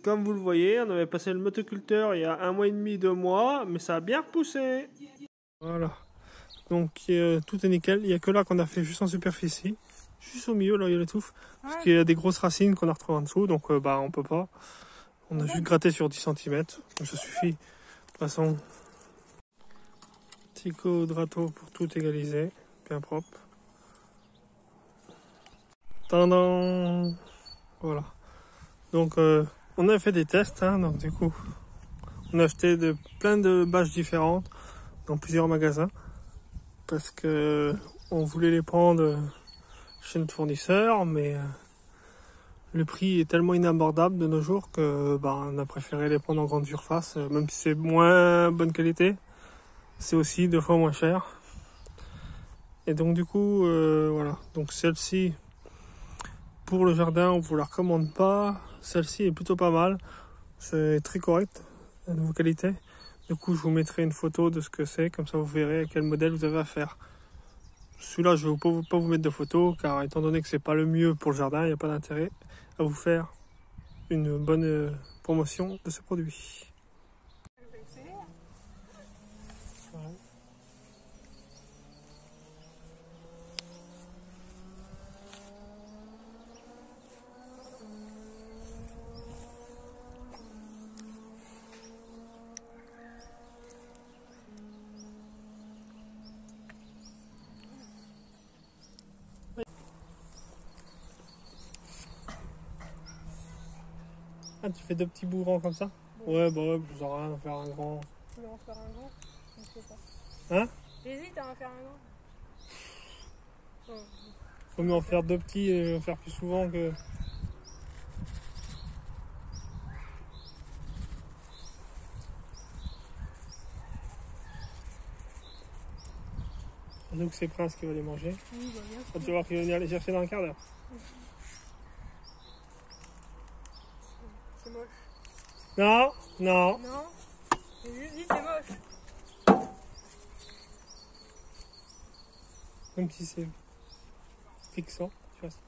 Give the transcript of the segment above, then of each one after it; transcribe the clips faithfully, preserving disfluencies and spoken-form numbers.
comme vous le voyez, on avait passé le motoculteur il y a un mois et demi, deux mois, mais ça a bien repoussé. Voilà. Donc euh, tout est nickel. Il n'y a que là qu'on a fait juste en superficie. Juste au milieu, là, il y a les touffes. Parce ouais. qu'il y a des grosses racines qu'on a retrouvées en dessous, donc euh, bah on peut pas. On a ouais. juste gratté sur dix centimètres. Donc ça suffit. De toute façon, petit coup de râteau pour tout égaliser. Bien propre. Tendant. Voilà. Donc euh, on a fait des tests, hein, donc du coup on a acheté de, plein de bâches différentes dans plusieurs magasins parce que on voulait les prendre chez notre fournisseur, mais euh, le prix est tellement inabordable de nos jours que bah, on a préféré les prendre en grande surface, même si c'est moins bonne qualité, c'est aussi deux fois moins cher. Et donc du coup euh, voilà, donc celle-ci pour le jardin on vous la recommande pas. Celle-ci est plutôt pas mal, c'est très correct, de nouveau qualité. Du coup je vous mettrai une photo de ce que c'est, comme ça vous verrez à quel modèle vous avez à faire. Celui-là je ne vais pas vous, pas vous mettre de photo, car étant donné que c'est pas le mieux pour le jardin, il n'y a pas d'intérêt à vous faire une bonne promotion de ce produit. Ouais. Ah, tu fais deux petits bourrons comme ça? Bon. Ouais, bah ouais, je sers rien à faire un grand. Tu veux en faire un grand? Je ne sais pas. Hein? J'hésite à en faire un grand. Oh. Faut mieux en faire deux petits et en faire plus souvent que. Donc c'est Prince qui va les manger. Oui, bah bien sûr. Tu vas voir qu'il va venir les chercher dans un quart d'heure. C'est moche. Non, non. Non, j'ai juste dit c'est moche. Même si c'est fixant, tu vois.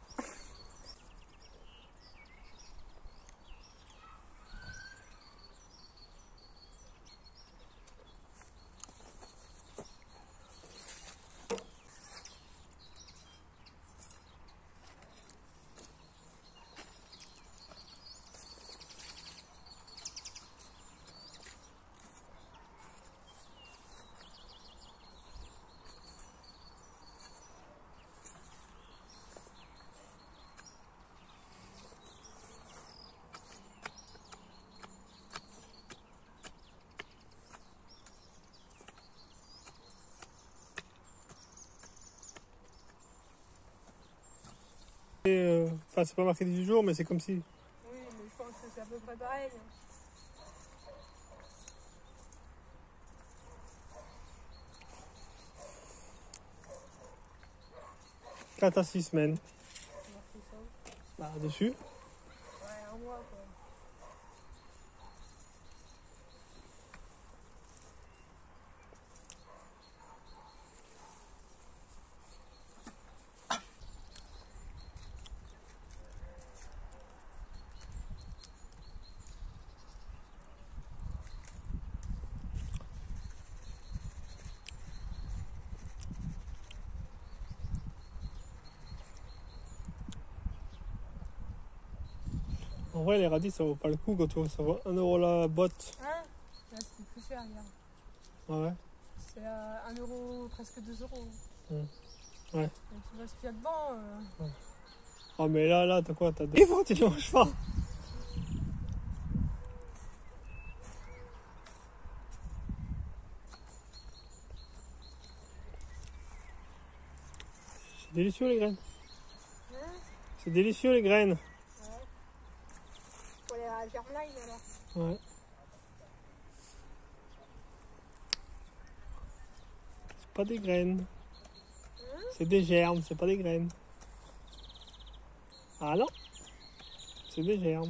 Enfin, euh, c'est pas marqué dix jours, mais c'est comme si. Oui, mais je pense que c'est à peu près pareil. quatre à six semaines. Bah, dessus. Ouais, un mois quoi. En vrai, les radis, ça vaut pas le coup quand tu vois, ça vaut un euro la boîte. Hein? Là, c'est plus cher, regarde. Ah ouais? C'est à un euro, presque deux euros. Mmh. Ouais. Donc tu vois ce qu'il y a dedans. Euh... Ouais. Oh, mais là, là, t'as quoi? T'as des vents, tu les manges pas. C'est délicieux, les graines. Hein? C'est délicieux, les graines. Faut aller à la germline alors. Ouais. C'est pas des graines. Hein? C'est des germes, c'est pas des graines. Ah non? C'est des germes.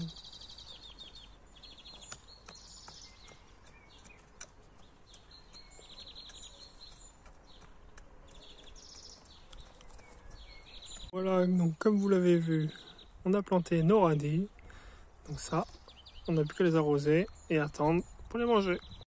Voilà, donc comme vous l'avez vu, on a planté nos radis. Donc ça, on n'a plus qu'à les arroser et attendre pour les manger.